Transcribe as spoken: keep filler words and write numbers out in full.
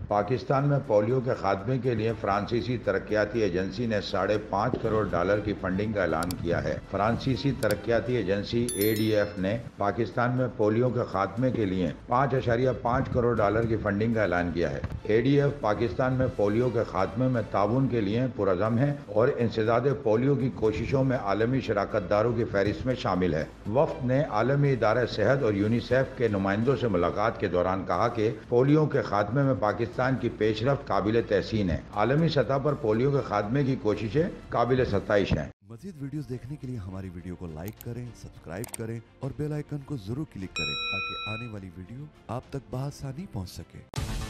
پاکستان میں پولیو کے خاتمے کے لیے فرانسیسی ترقیاتی ایجنسی نے ساڑھے پانچ کروڑ ڈالر کی فنڈنگ کا اعلان کیا ہے۔ فرانسیسی ترقیاتی ایجنسی اے ڈی ایف نے پاکستان میں پولیو کے خاتمے کے لیے پانچ اشاریہ پانچ کروڑ ڈالر کی فنڈنگ کا اعلان کیا ہے۔ اے ڈی ایف پاکستان میں پولیو کے خاتمے میں تعاون کے لیے پرعزم ہے اور انسداد پولیو کی کوششوں میں عالمی شراکت داروں کی فہرست میں شامل ہے۔ وفد نے عالمی ادارہ صحت اور یونیسیف کے نمائندوں سے ملاقات کے دوران کہا کہ پولیو کے خاتمے میں پاکستان کی پیش رفت قابل تحسین ہے۔ عالمی سطح پر پولیو کے خاتمے کی کوششیں قابل ستائش ہیں۔ مزید ویڈیوز دیکھنے کے لیے ہماری ویڈیو کو لائک کریں، سبسکرائب کریں اور بیل آئیکن کو ضرور کلک کریں تاکہ آنے والی ویڈیو آپ تک بآسانی پہنچ سکے۔